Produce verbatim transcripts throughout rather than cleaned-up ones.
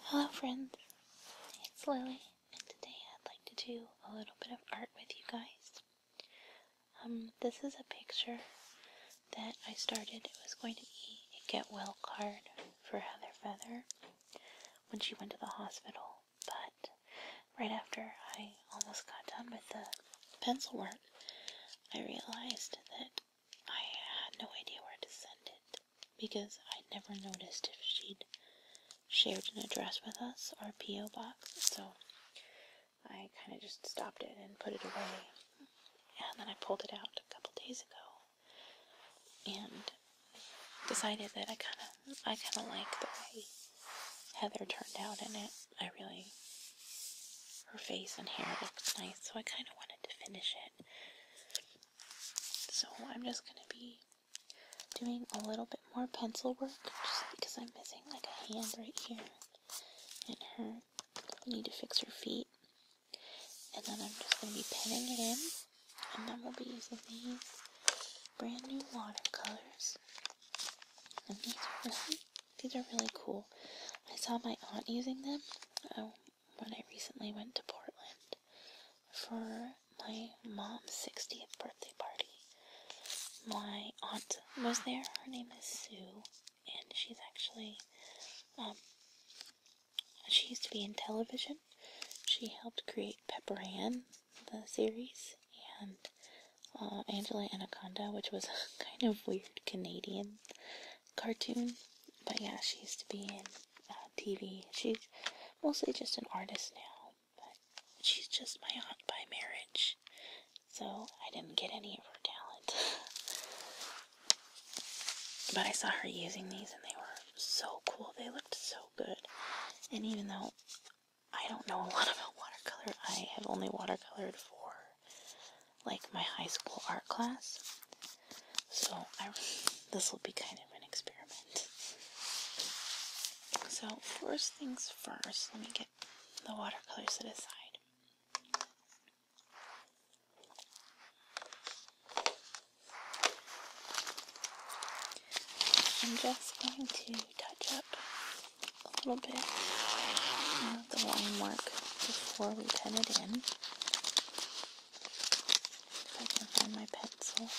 Hello friends, it's Lily, and today I'd like to do a little bit of art with you guys. Um, this is a picture that I started. It was going to be a get well card for Heather Feather when she went to the hospital, but right after I almost got done with the pencil work, I realized that I had no idea where to send it, because I'd never noticed if she'd shared an address with us or a P O box, so I kind of just stopped it and put it away, and then I pulled it out a couple days ago and decided that I kind of I kind of like the way Heather turned out in it. I really, her face and hair looked nice, so I kind of wanted to finish it. So I'm just going to be doing a little bit more pencil work, just because I'm missing like a hand right here, and her, I need to fix her feet, and then I'm just going to be pinning it in, and then we'll be using these brand new watercolors, and these are really, these are really cool. I saw my aunt using them uh, when I recently went to Portland for my mom's sixtieth birthday party. My aunt was there. Her name is Sue, and she's actually, um, she used to be in television. She helped create Pepper Ann, the series, and uh, Angela Anaconda, which was a kind of weird Canadian cartoon. But yeah, she used to be in uh, T V. She's mostly just an artist now, but she's just my aunt by marriage, so I didn't get any of her talent. But I saw her using these, and they were so cool. They looked so good. And even though I don't know a lot about watercolor, I have only watercolored for, like, my high school art class. So I, this will be kind of an experiment. So first things first, let me get the watercolor set aside. I'm just going to touch up a little bit of the line work before we pen it in. If I can find my pencil.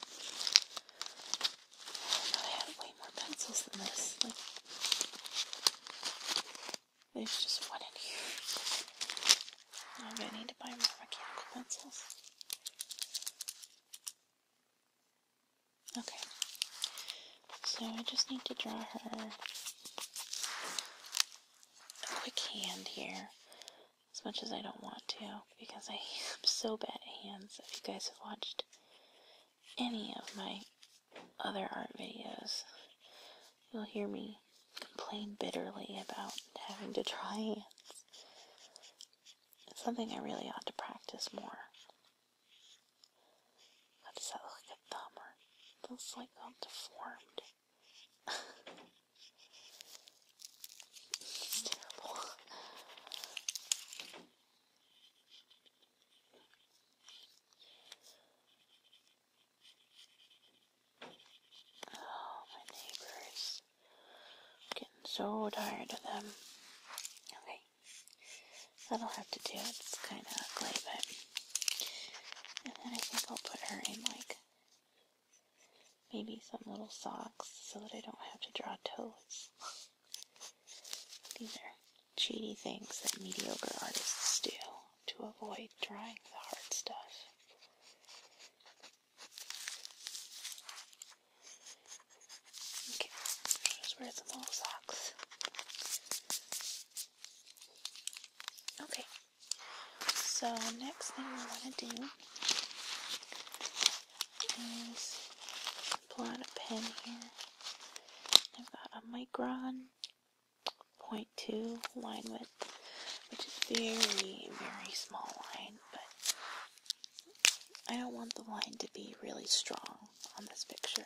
I thought I had way more pencils than this. Like, there's just one in here. I'm gonna need to buy more mechanical pencils. Okay. So I just need to draw her a quick hand here, as much as I don't want to, because I am so bad at hands. If you guys have watched any of my other art videos, you'll hear me complain bitterly about having to draw hands. It's something I really ought to practice more. God, does that look like a thumb, or it looks like all deformed? It's terrible. Oh, my neighbors. Getting so tired of them. Okay. That'll have to do. It's kind of ugly, but... And then I think I'll put her in, like, maybe some little socks so that I don't have to draw toes. These are cheaty things that mediocre artists do to avoid drawing the hard stuff. Okay, just wear some little socks. Okay, so next thing we want to do is pull out a pen here. I've got a Micron point two line width, which is very, very small line, but I don't want the line to be really strong on this picture,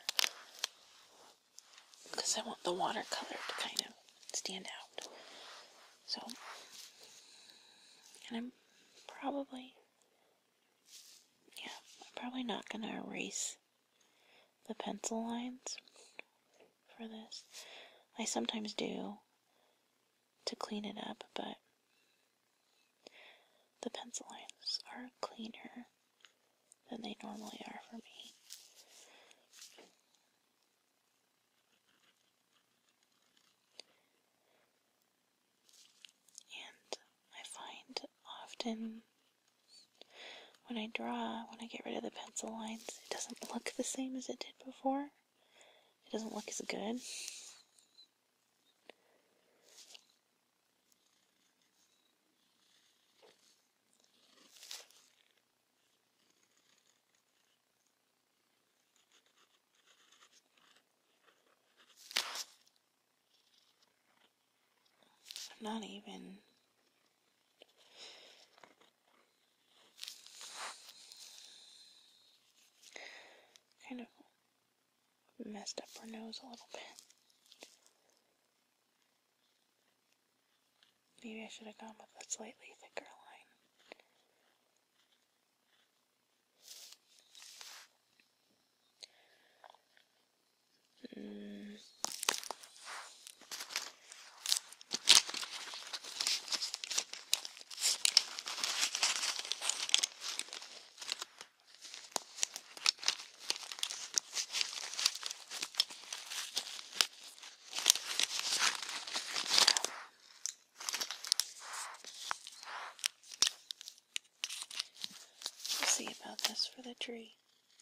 because I want the watercolor to kind of stand out. So, and I'm probably, yeah, I'm probably not going to erase the pencil lines for this. I sometimes do, to clean it up, but the pencil lines are cleaner than they normally are for me. And I find often when I draw, when I get rid of the pencil lines, it doesn't look the same as it did before. It doesn't look as good. I'm not even kind of messed up her nose a little bit. Maybe I should have gone with a slightly thicker line. Mm. We'll see about this for the tree.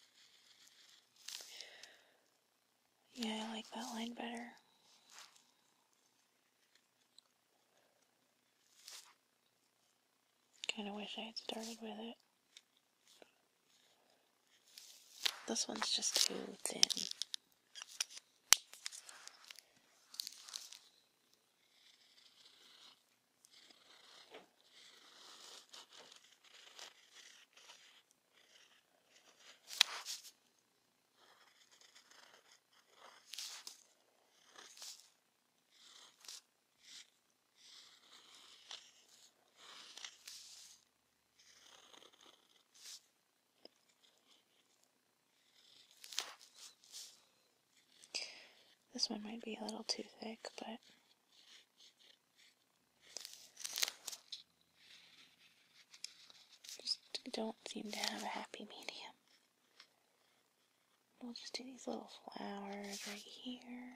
Yeah, I like that line better. Kind of wish I had started with it. This one's just too thin. This one might be a little too thick, but just don't seem to have a happy medium. We'll just do these little flowers right here.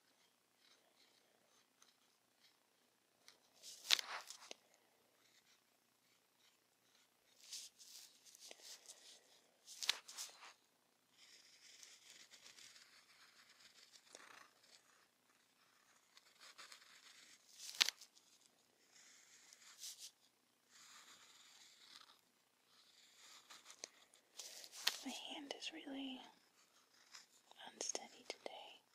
My hand is really unsteady today.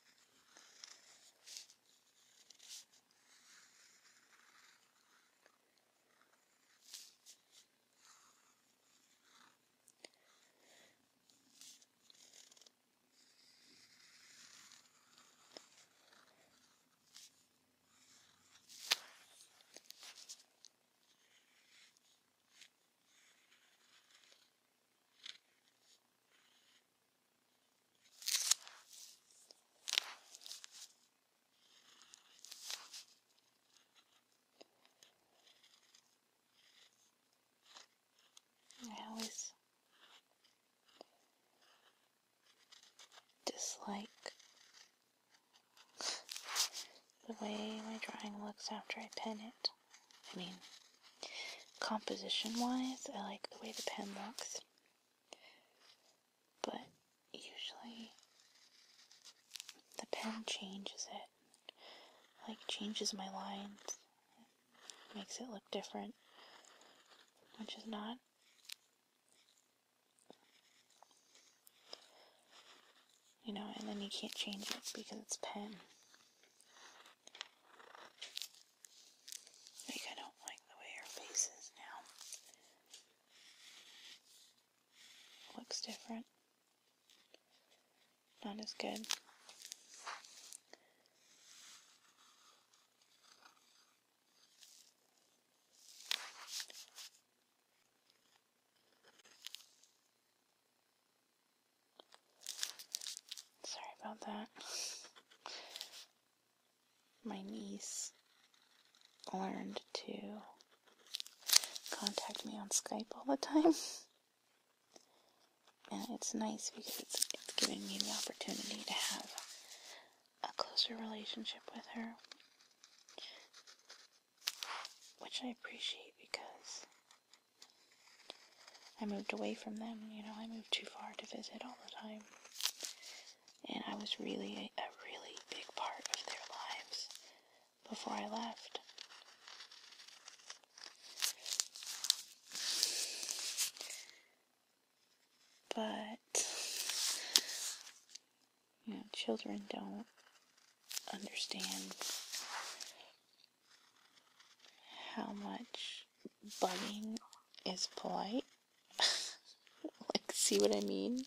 I always dislike the way my drawing looks after I pen it. I mean, composition-wise, I like the way the pen looks, but usually the pen changes it, like changes my lines, makes it look different, which is not you know, and then you can't change it because it's pen. Like, I don't like the way her face is now. Looks different. Not as good. Sorry about that. My niece learned to contact me on Skype all the time. And it's nice because it's, it's giving me the opportunity to have a closer relationship with her, which I appreciate because I moved away from them. You know, I moved too far to visit all the time. And I was really a, a really big part of their lives before I left. But, you know, children don't understand how much bugging is polite. Like, see what I mean?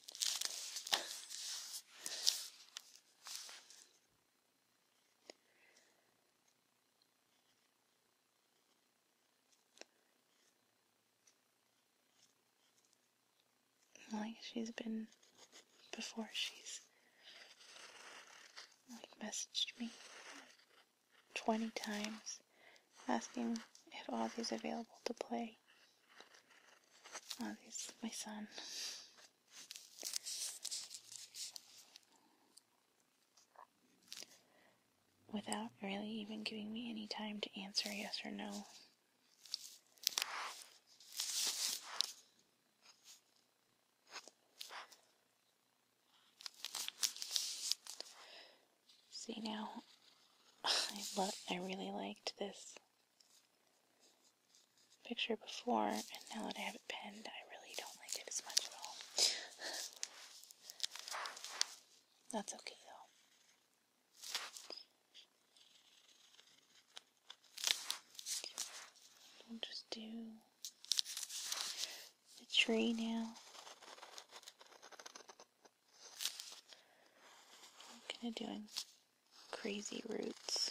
Like, she's been, before she's, like, messaged me twenty times asking if Ozzy's available to play. Ozzy's my son. Without really even giving me any time to answer yes or no. See, now, I, lo- I really liked this picture before, and now that I have it pinned, I really don't like it as much at all. That's okay, though. We'll just do the tree now. I'm kind of doing crazy roots.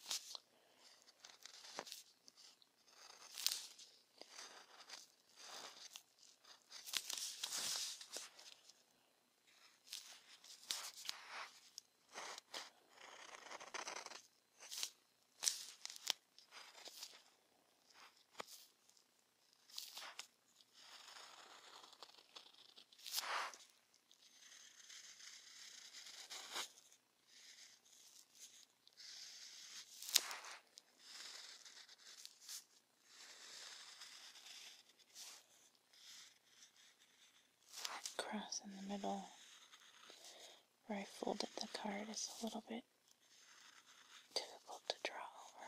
Cross in the middle where I folded the card is a little bit difficult to draw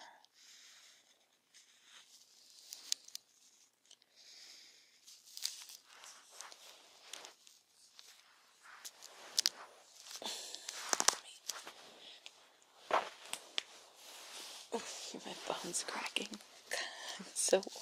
over. My bone's cracking. I'm so old.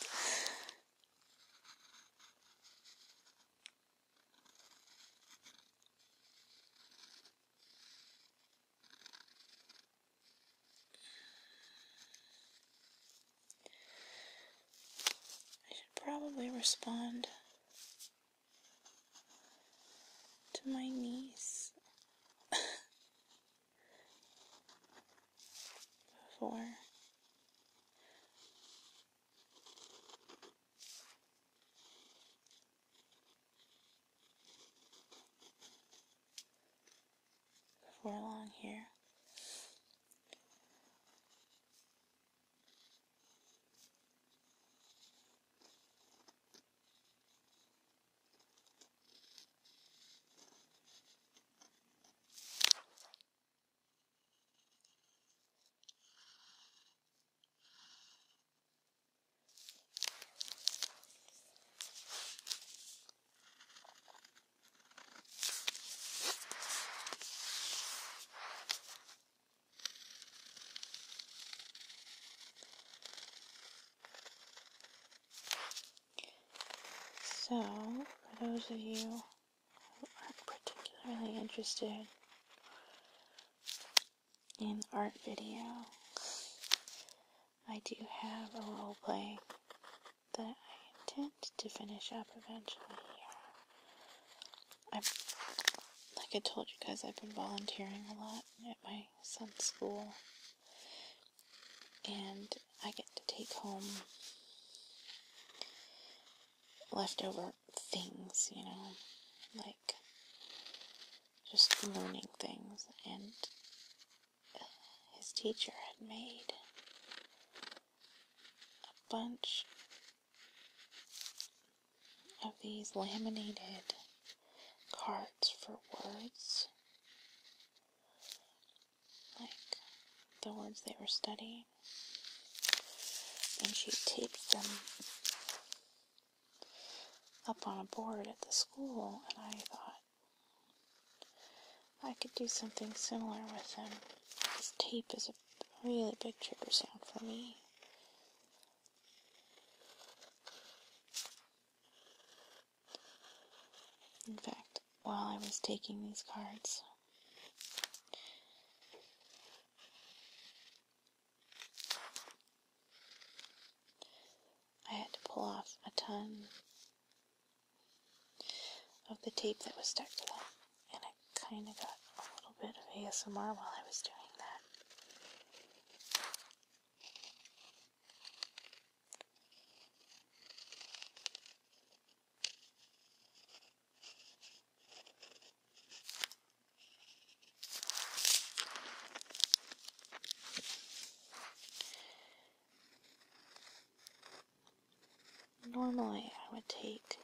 I should probably respond to my niece before. Before long here. So, for those of you who aren't particularly interested in art video, I do have a role play that I intend to finish up eventually. I've, like I told you guys, I've been volunteering a lot at my son's school, and I get home leftover things, you know, like just learning things, and his teacher had made a bunch of these laminated cards for words, like the words they were studying, and she taped them up on a board at the school, and I thought I could do something similar with them. This tape is a really big trigger sound for me. In fact, while I was taking these cards, I had to pull off a ton of the tape that was stuck to them, and I kind of got a little bit of A S M R while I was doing that. Normally, I would take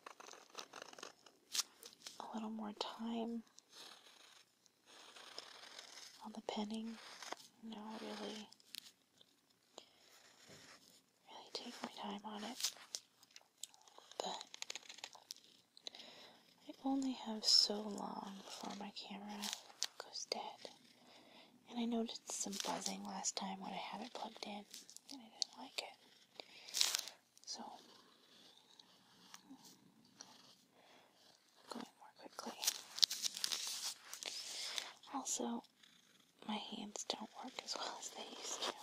a little more time on the penning, you know, really, really take my time on it, but I only have so long before my camera goes dead, and I noticed some buzzing last time when I had it plugged in, and I didn't like it, so going more quickly. Also, my hands don't work as well as they used to.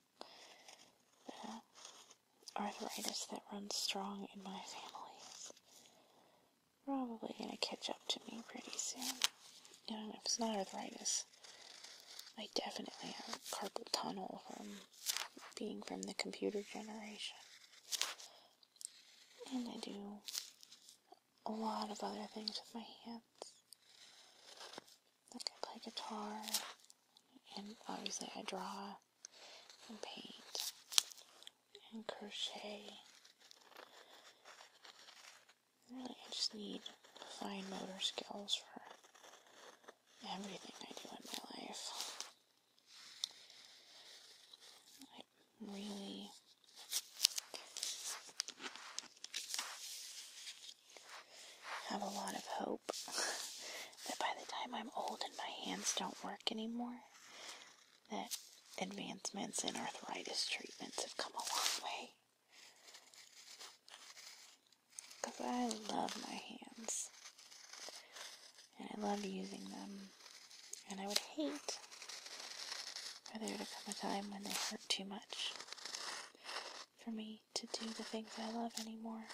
The arthritis that runs strong in my family is probably going to catch up to me pretty soon. And if it's not arthritis, I definitely have carpal tunnel from being from the computer generation. And I do a lot of other things with my hands. Like I play guitar, and obviously I draw and paint and crochet. Really, I just need fine motor skills for everything I do in my life. I really have a lot of hope that by the time I'm old and my hands don't work anymore, that advancements in arthritis treatments have come a long way. Because I love my hands, and I love using them, and I would hate for there to come a time when they hurt too much for me to do the things I love anymore.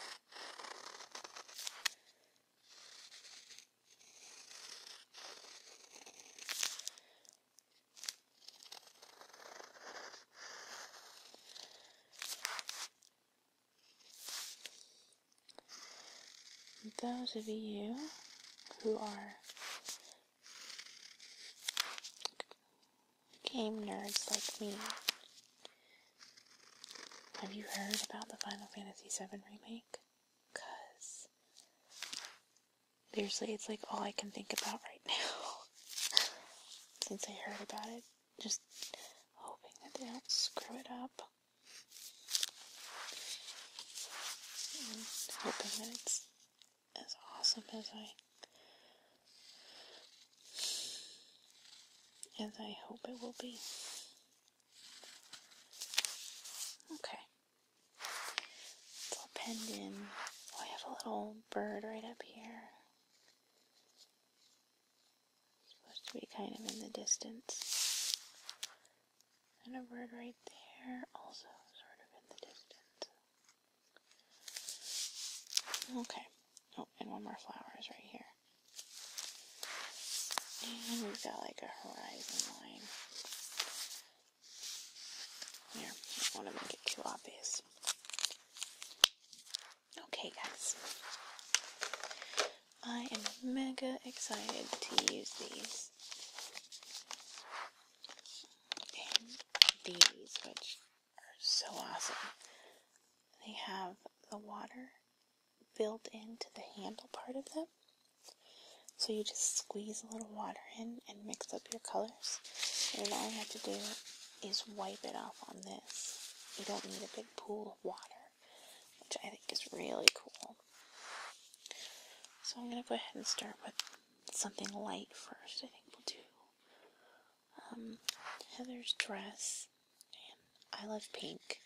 Those of you who are game nerds like me, have you heard about the Final Fantasy seven remake? Because, seriously, it's like all I can think about right now. Since I heard about it, just hoping that they don't screw it up. And hoping that it's as awesome as I as I hope it will be. Okay. It's all penned in. Oh, I have a little bird right up here. It's supposed to be kind of in the distance. And a bird right there, also sort of in the distance. Okay. Oh, and one more flower is right here. And we've got like a horizon line. Here, I don't want to make it too obvious. mega excited to use these. And these, which are so awesome. They have the water built into the handle part of them. So you just squeeze a little water in and mix up your colors. And all you have to do is wipe it off on this. You don't need a big pool of water, which I think is really cool. So I'm going to go ahead and start with something light first. I think we'll do um, Heather's dress. And I love pink.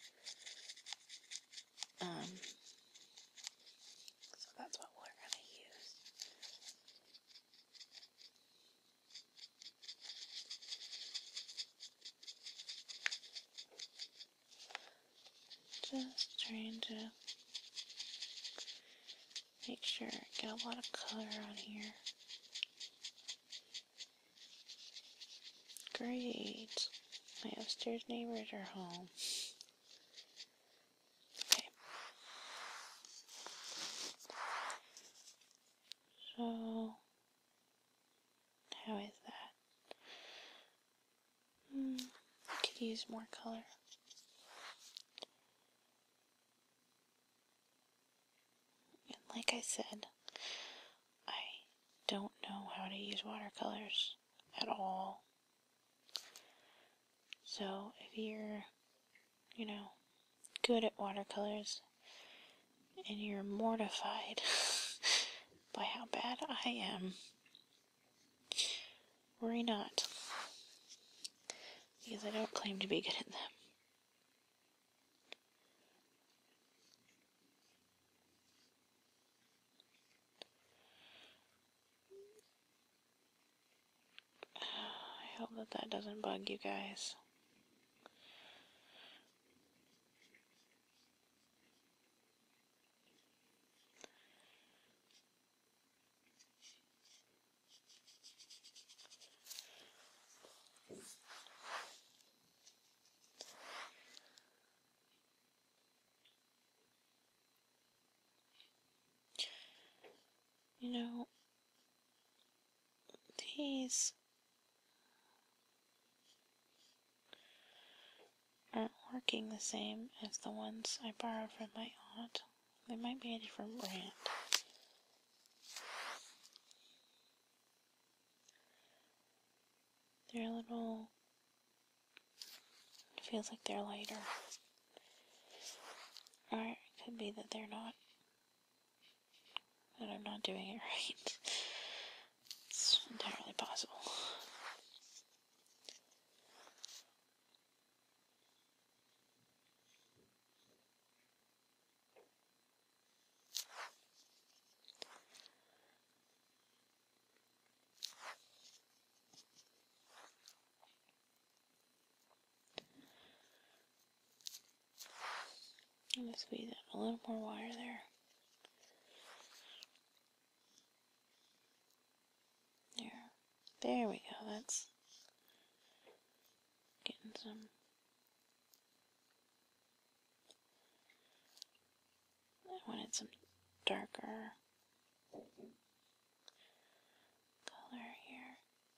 Um, so that's what we're going to use. Just trying to make sure I get a lot of color on here. Great. My upstairs neighbors are home. Okay. So, how is that? Hmm, I could use more color. And like I said, I don't know how to use watercolors at all. So if you're, you know, good at watercolors and you're mortified by how bad I am, worry not, because I don't claim to be good at them. I hope that that doesn't bug you guys. You know, these aren't working the same as the ones I borrowed from my aunt. They might be a different brand. They're a little, it feels like they're lighter. Or it could be that they're not, that I'm not doing it right. It's entirely possible. I'm going to squeeze out a little more water there. There. There we go. That's getting some. I wanted some darker color here.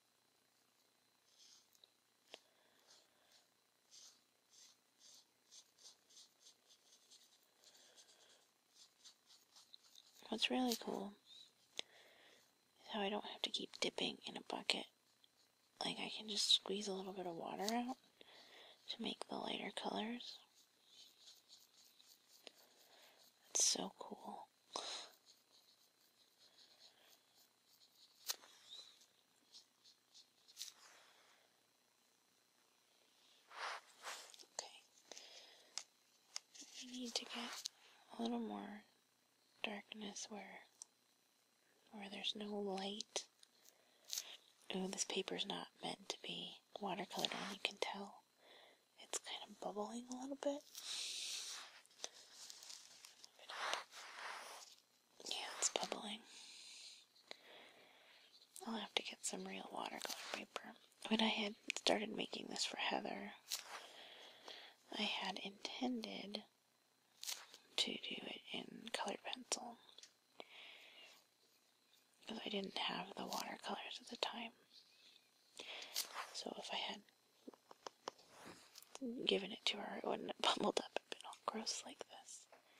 What's really cool is how I don't have to keep dipping in a bucket. Like, I can just squeeze a little bit of water out to make the lighter colors. It's so cool. Okay. I need to get a little more darkness where where there's no light. Oh, this paper's not meant to be watercolored on. You can tell it's kind of bubbling a little bit. Yeah, it's bubbling. I'll have to get some real watercolor paper. When I had started making this for Heather, I had intended to do it in colored pencil, because I didn't have the watercolors at the time. So if I had given it to her, it wouldn't have bubbled up and been all gross like this.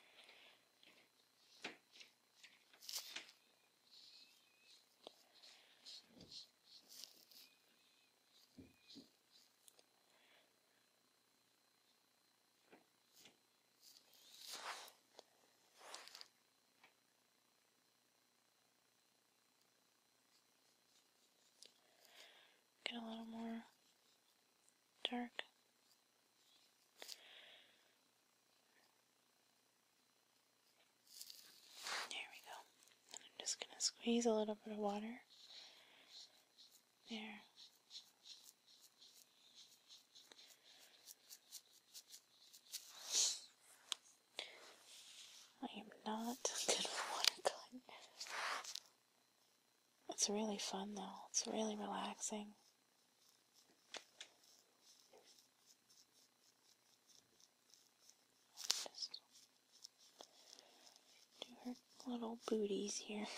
Get a little more dark. There we go. And I'm just going to squeeze a little bit of water. There. I am not good with watercolor. It's really fun though. It's really relaxing. Just do her little booties here.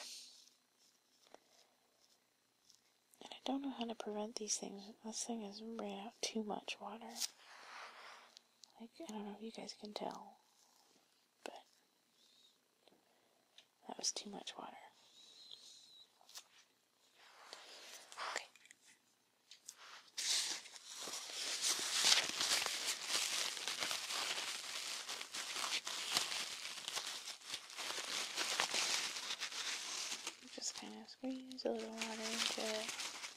And I don't know how to prevent these things. This thing has ran out too much water. Like, I don't know if you guys can tell, but that was too much water. Okay. Just kind of squeeze a little water into it.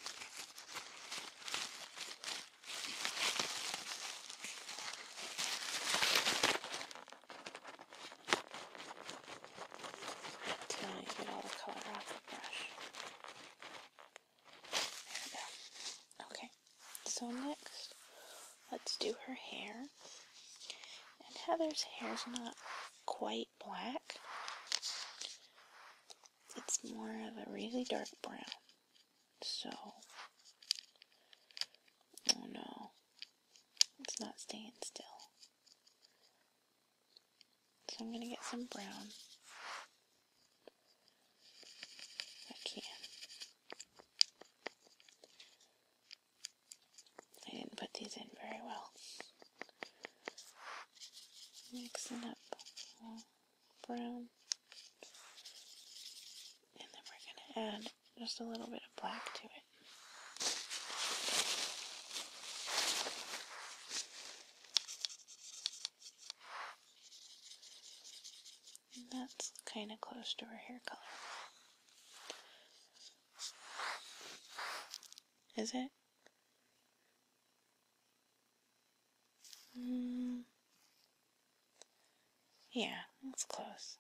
Until you get all the color off the brush. There we go. Okay, so next, let's do her hair. And Heather's hair's not quite black. It's more of a really dark brown. So, oh no, it's not staying still. So I'm going to get some brown. I can. I didn't put these in very well. Mixing up brown. And then we're going to add just a little bit of black to it. And that's kind of close to her hair color. Is it? Mm, yeah, it's close.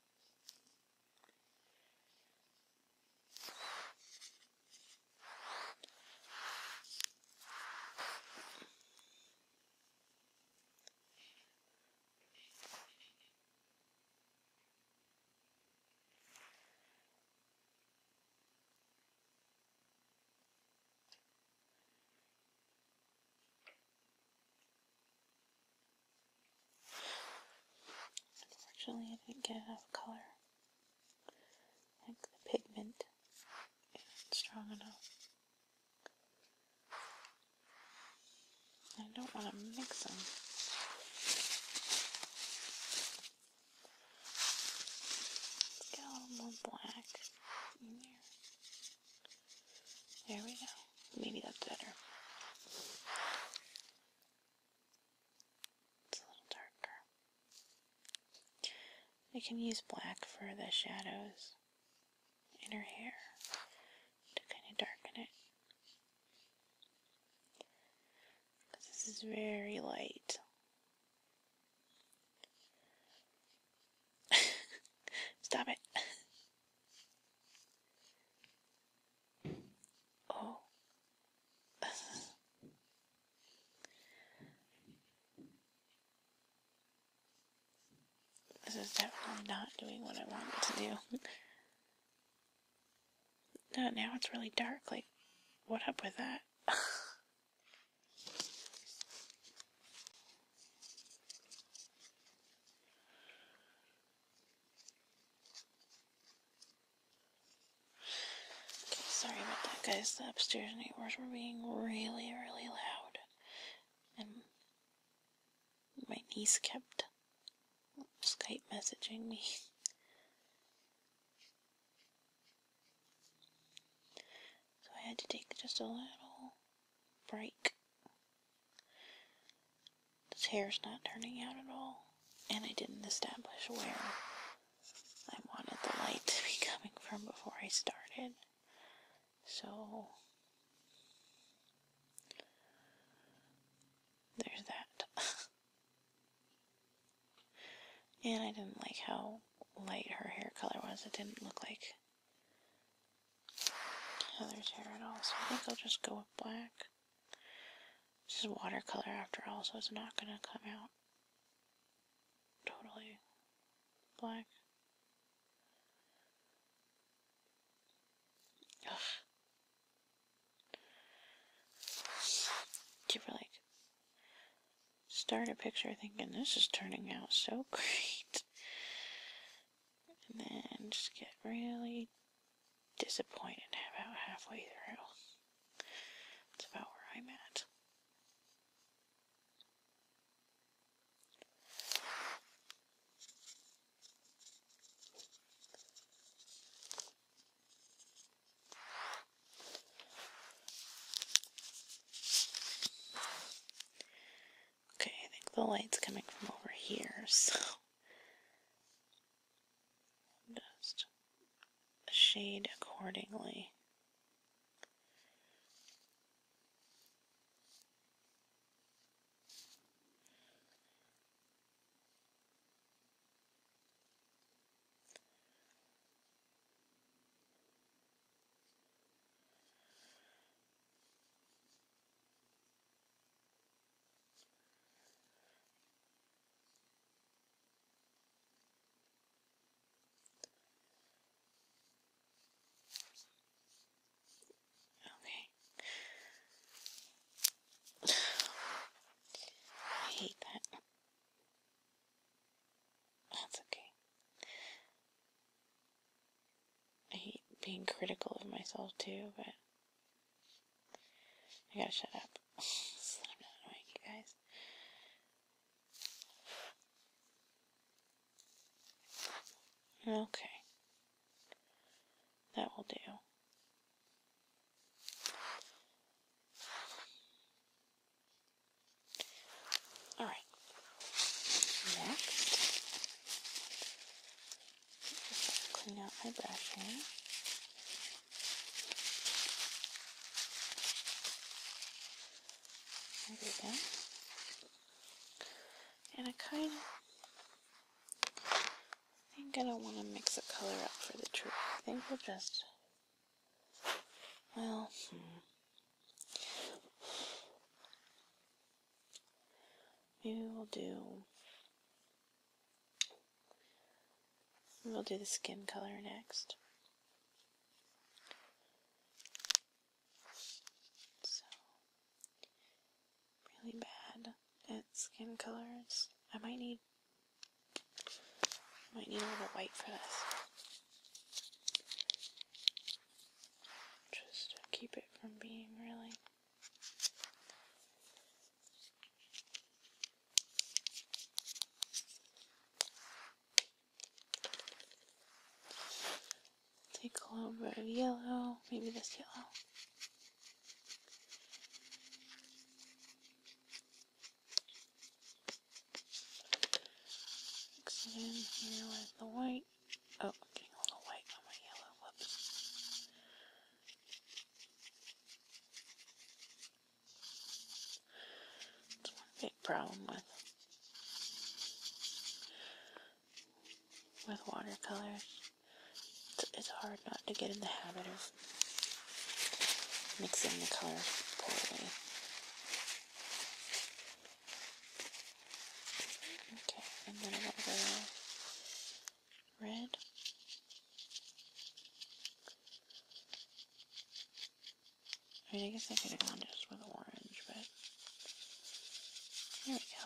Unfortunately, I didn't get enough color. Like the pigment isn't strong enough. I don't want to mix them. Let's get a little more black in there. There we go. Maybe that's better. It's a little darker. I can use black for the shadows in her hair to kind of darken it. Because this is very light. Stop it. Oh. This is definitely not doing what I want it to do. No, now it's really dark. Like, what up with that? Guys, the upstairs neighbors were being really, really loud. And my niece kept Skype messaging me. So I had to take just a little break. This hair's not turning out at all. And I didn't establish where I wanted the light to be coming from before I started. So there's that. And I didn't like how light her hair color was. It didn't look like Heather's hair at all. So I think I'll just go with black. This is watercolor after all, so it's not going to come out totally black. Ugh. You ever like start a picture thinking this is turning out so great, and then just get really disappointed about halfway through. That's about where I'm at. Okay, I think the light's coming from over here, so just shade accordingly. I hate that. That's okay. I hate being critical of myself too, but I gotta shut up. So I'm not annoying you guys. Okay. That will do. Alright. Next, just clean out my brush here. There we go. And I kind of think I don't want to mix a color up for the tree. I think we'll just, well, hmm. Maybe we'll do, we'll do the skin color next. So, really bad at skin colors. I might need, I might need a little white for this. Just to keep it from being really take a little bit of yellow, maybe this yellow. Mix it in here with the white. Oh, I'm getting a little white on my yellow. Whoops. That's one big problem with with watercolors. It's, it's hard not to get in the habit of mixing the colors poorly. Okay, and then I'm gonna go red. I mean, I guess I could have gone just with orange, but there we go.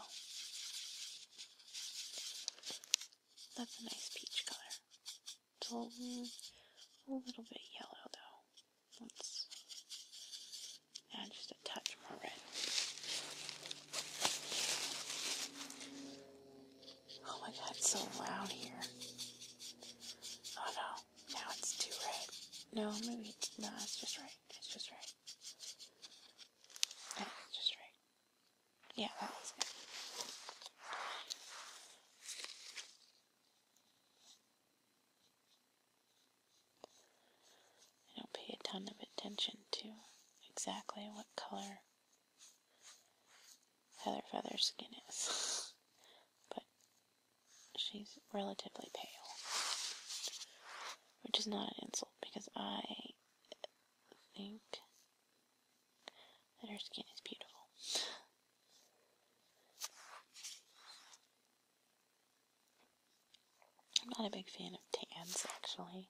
That's a nice peach color. It's a little, a little bit yellow though. Let's maybe, no, it's just right. It's just right. I think it's just right. Yeah, that looks good. I don't pay a ton of attention to exactly what color Heather Feather's skin is, but she's relatively pale, which is not an insult because I think that her skin is beautiful. I'm not a big fan of tans, actually.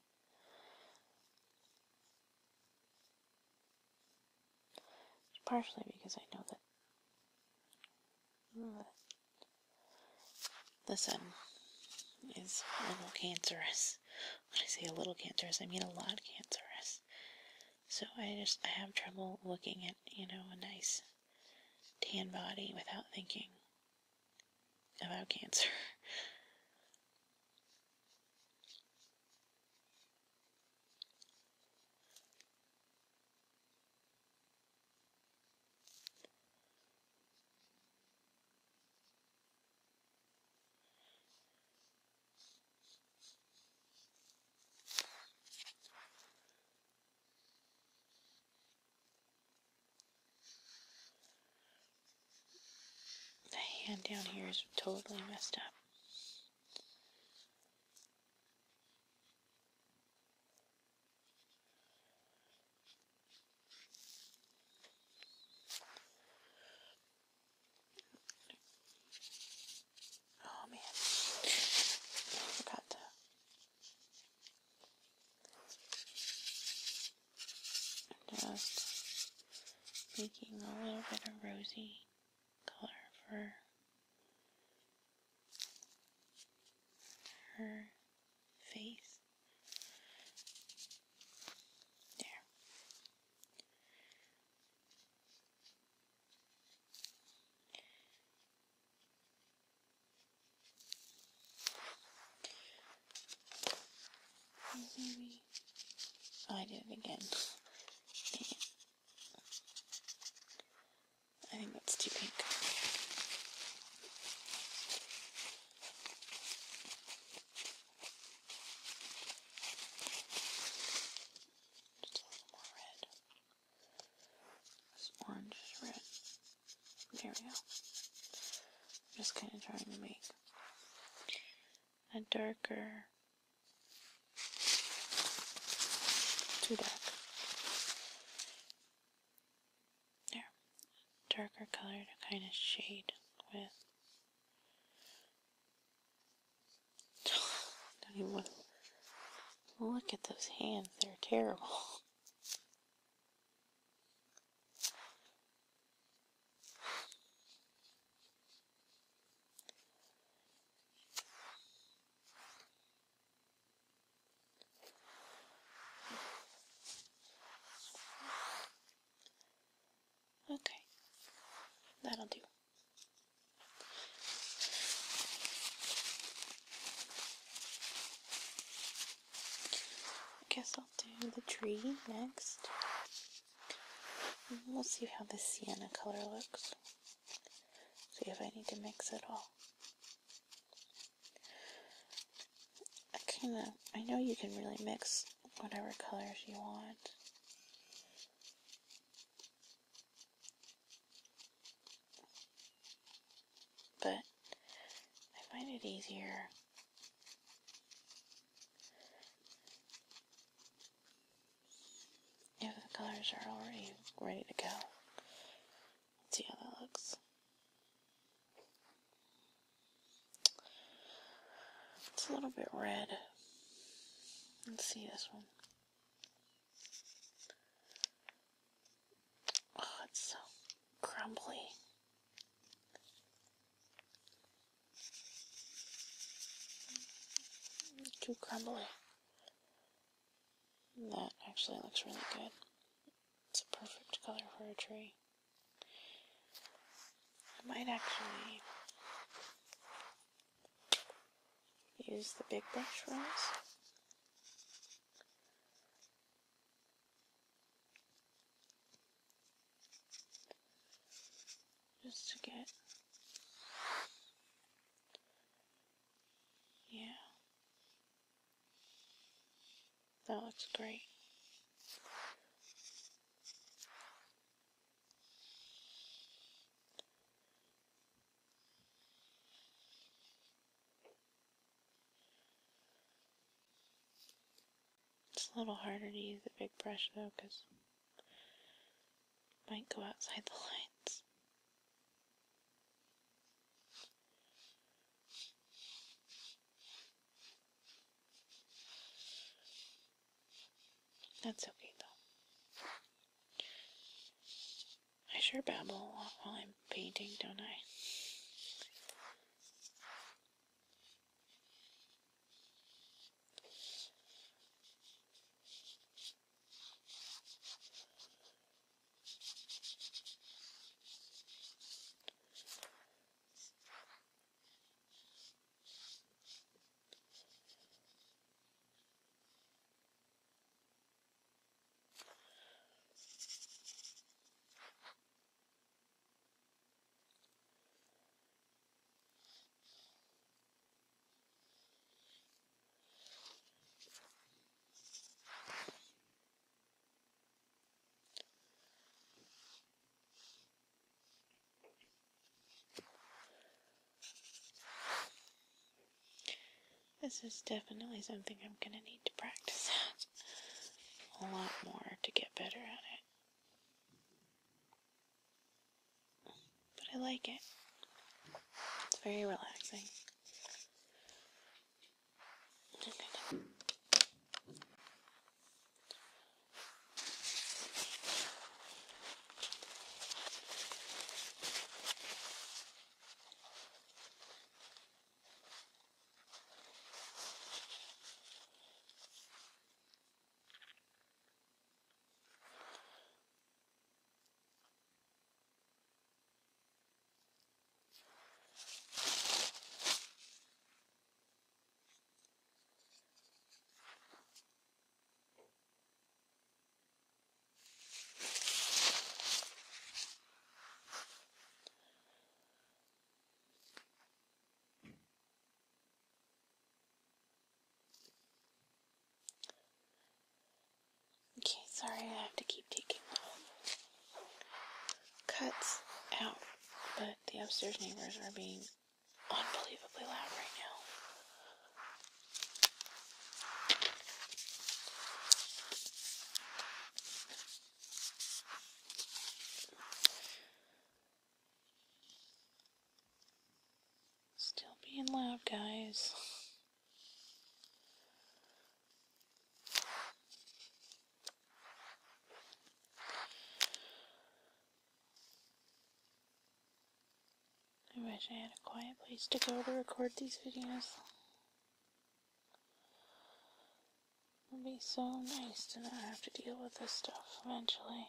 Partially because I know that the sun is a little cancerous. When I say a little cancerous, I mean a lot cancerous. So I just, I have trouble looking at, you know, a nice tan body without thinking about cancer. The hand down here is totally messed up. Oh man, I forgot to. I'm just making a little bit of rosy color for her face. There. Maybe. Oh, I did it again. Dang it. I think that's too pink. Just a little more red. This orange is red. There we go. Just kind of trying to make a darker, too dark. There. Darker color to kind of shade with. Don't even want to look at those hands. They're terrible. Okay. That'll do. I guess I'll do the tree next. And we'll see how the sienna color looks. See if I need to mix it all. I kind of, I know you can really mix whatever colors you want. But I find it easier if the colors are already ready to go. Let's see how that looks. It's a little bit red. Let's see this one. Oh, it's so crumbly. Too crumbly. That actually looks really good. It's a perfect color for a tree. I might actually use the big brush for this. That looks great. It's a little harder to use the big brush though, because it might go outside the lines. That's okay though. I sure babble a lot while I'm painting, don't I? This is definitely something I'm gonna need to practice at a lot more to get better at it. But I like it. It's very relaxing. Okay. Okay, sorry I have to keep taking cuts out, but the upstairs neighbors are being unbelievably loud right now. Still being loud, guys. I wish I had a quiet place to go to record these videos. It would be so nice to not have to deal with this stuff eventually.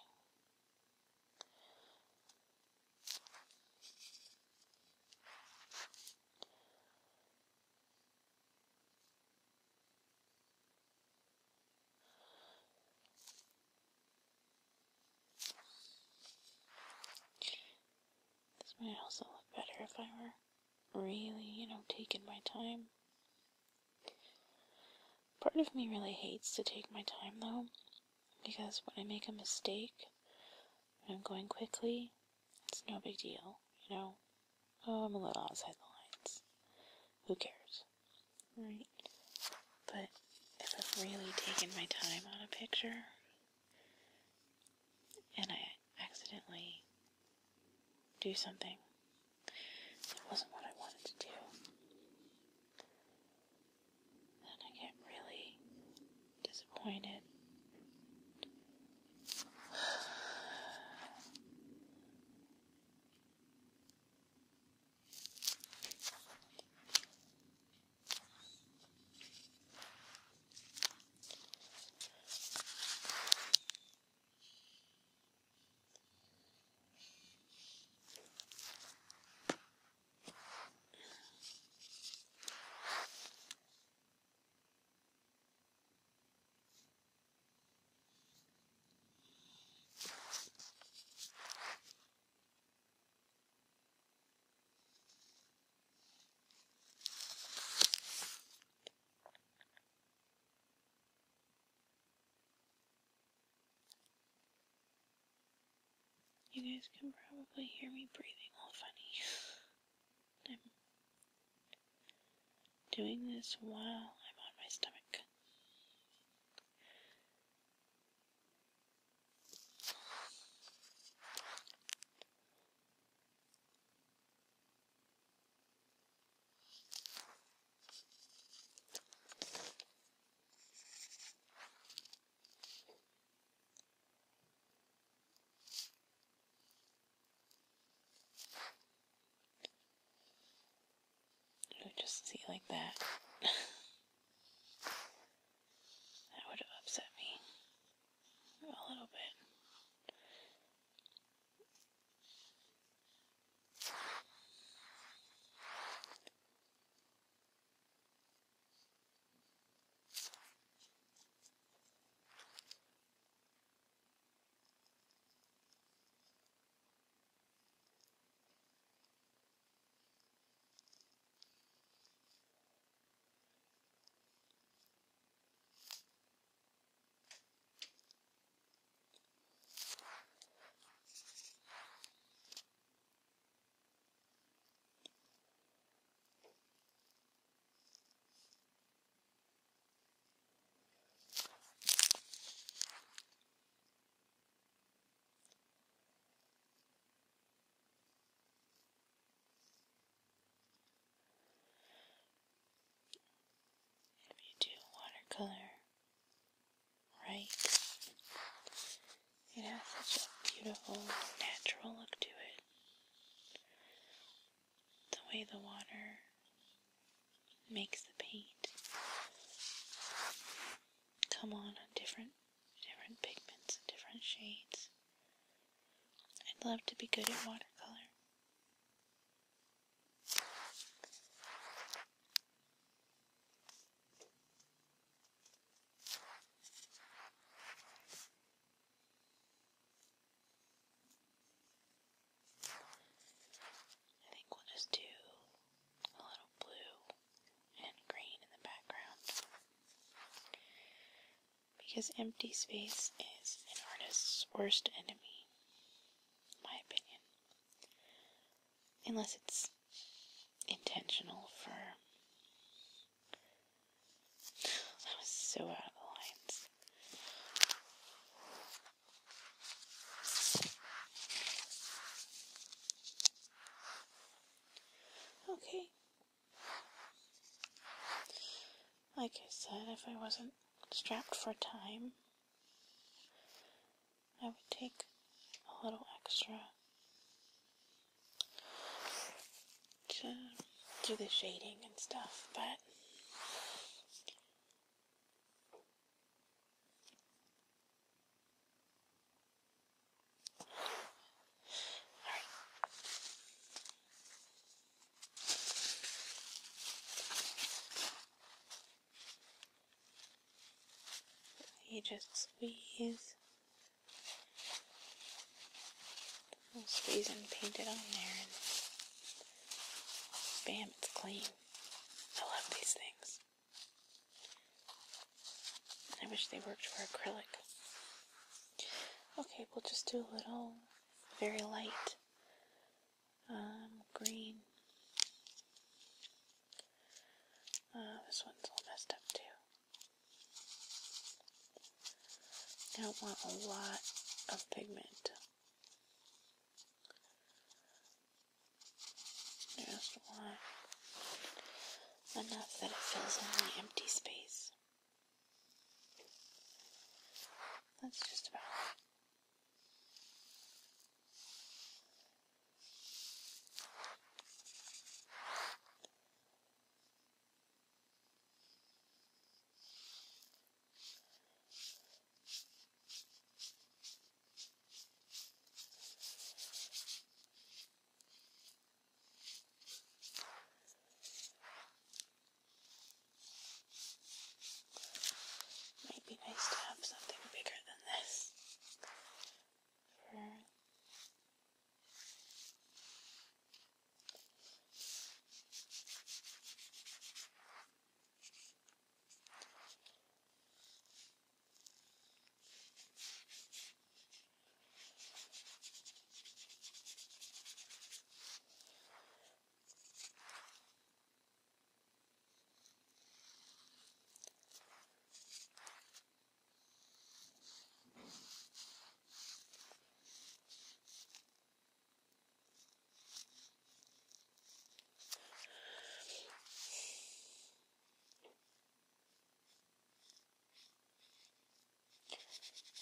This might also look better if I were really, you know, taking my time. Part of me really hates to take my time though, because when I make a mistake, when I'm going quickly, it's no big deal, you know. Oh, I'm a little outside the lines. Who cares? Right? But if I've really taken my time on a picture, and I accidentally do something that wasn't what I wanted to do, then I get really disappointed. You guys can probably hear me breathing all funny. I'm doing this while I'm on my stomach. Just see like that. That would have upset me a little bit. If you do watercolor right, it has such a beautiful, natural look to it. The way the water makes the paint come on on different, different pigments, different shades. I'd love to be good at watercolor. I think we'll just do a little blue and green in the background, because empty space is an artist's worst enemy, in my opinion. Unless it's intentional for... That was so out of the lines. Okay. Like I said, if I wasn't strapped for time, I would take a little extra to do the shading and stuff, but you just squeeze, squeeze and paint it on there, and bam, it's clean. I love these things. I wish they worked for acrylic. Okay, we'll just do a little, very light, um, green. Uh, this one's all messed up too. I don't want a lot of pigment. Just want enough that it fills in the empty space. That's just about right. Might be nice to have something bigger than this.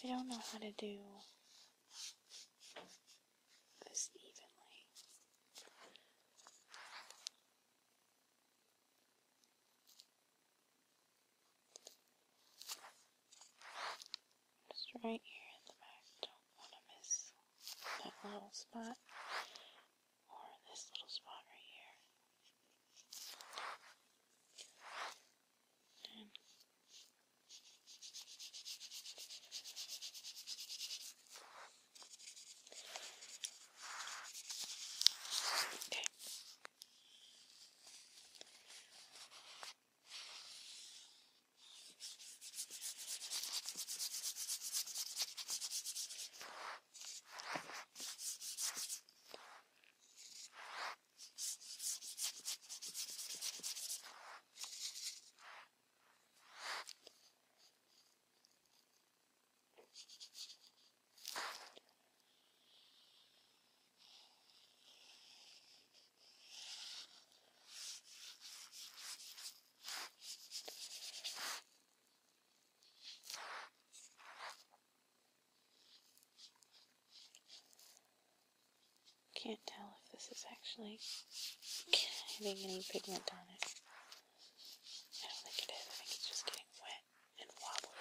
I don't know how to do this evenly. Just right here at the back. Don't want to miss that little spot or this little spot right here. And okay. Can't tell if this is actually having any pigment on it. I don't think it is. I think it's just getting wet and wobbly.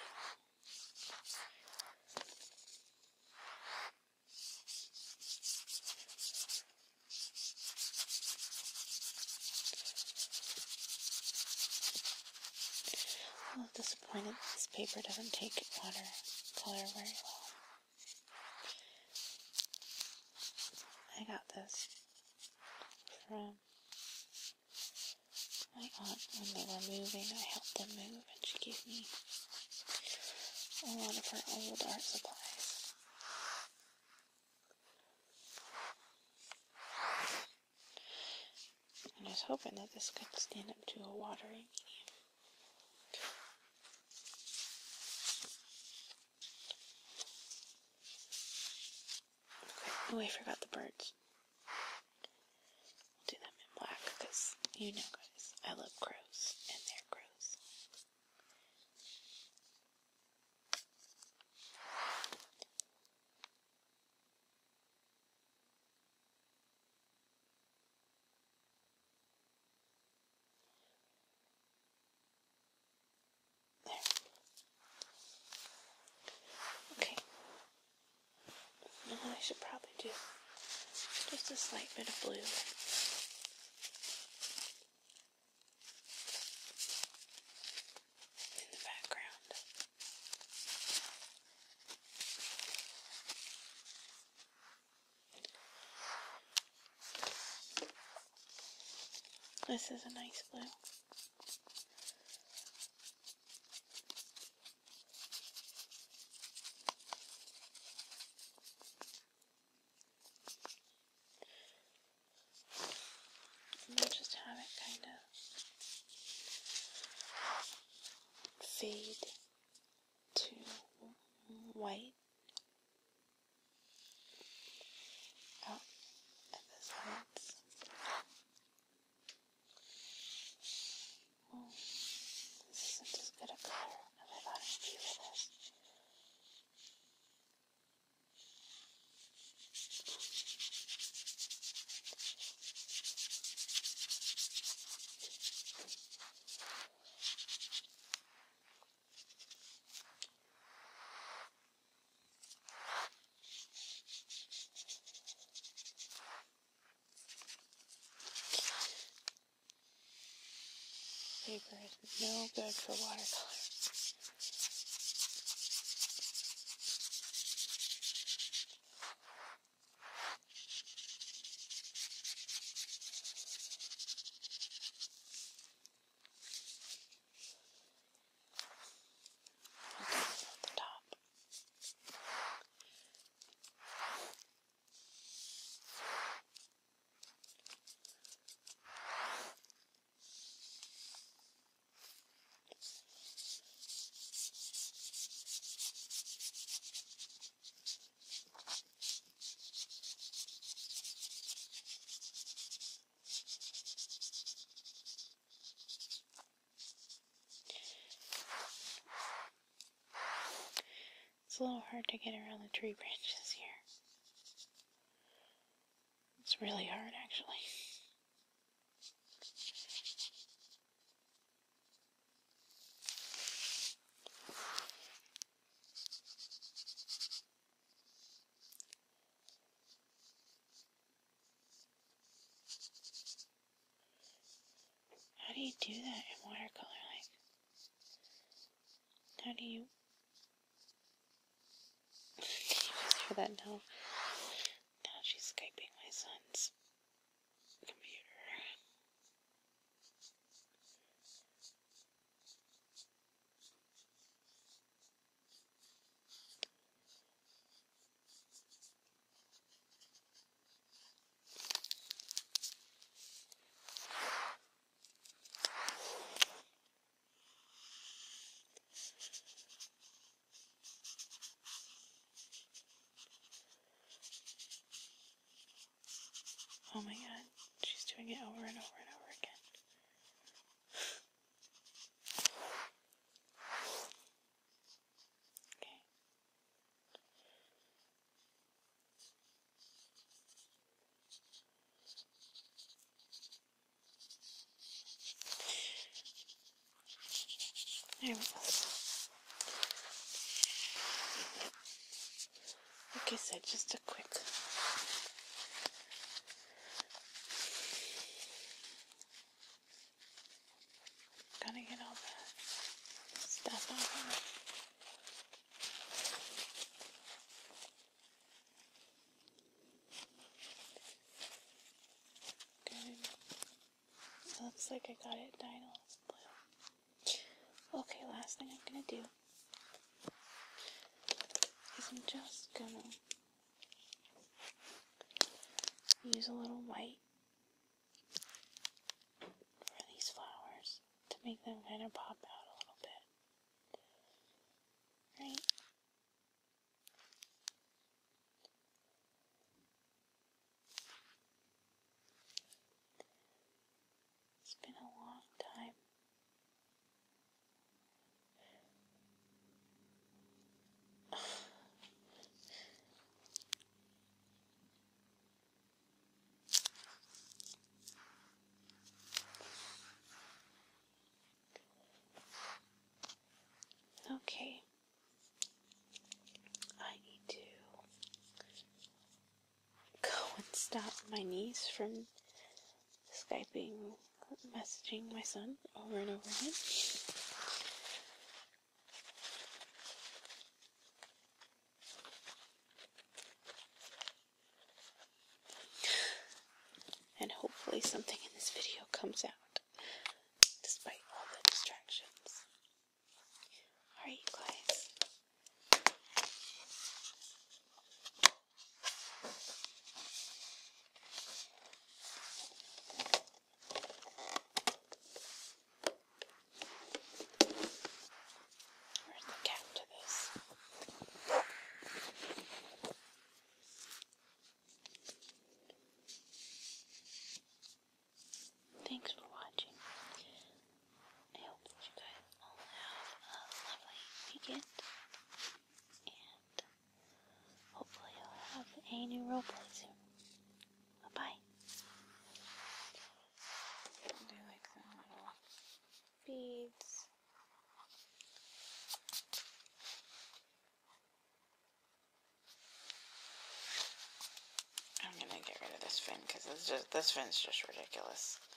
I'm a little disappointed that this paper doesn't take watercolor very well. I got this from my aunt when they were moving. I helped them move and she gave me a lot of her old art supplies. And I was hoping that this could stand up to a watery medium. Okay. Oh, I forgot the birds. I'll do them in black because, you know guys, I love crows and they're crows. There. Okay. Now I should probably do just a slight bit of blue. In the background. This is a nice blue. And I'll just have it kind of fade to white out at the sides. Oh, this isn't as good a color as I thought it would be with this. Paper is no good for watercolor. At the top. It's a little hard to get around the tree branches here. It's really hard, actually. How do you do that in watercolor? Like, how do you... Can you guys hear that now? Now she's Skyping my son's computer. Oh my god, she's doing it over and over and over again. Okay. There we go. Like I said, just a quick gotta get all the stuff out of it. Good. It looks like I got it dyed a little blue. Okay, last thing I'm gonna do is I'm just gonna use a little white for these flowers to make them kind of pop out a little bit. Right? It's been a long time. Okay. I need to go and stop my niece from Skyping, messaging my son over and over again. And hopefully something in this video comes out, despite all the distractions. Alright, you guys. Where's the cap to this? Thanks for watching. I hope that you guys all have a lovely weekend. And hopefully I'll have a new roleplay soon. Bye-bye. Do like some little beads. I'm gonna get rid of this fin because this, this fin's just ridiculous.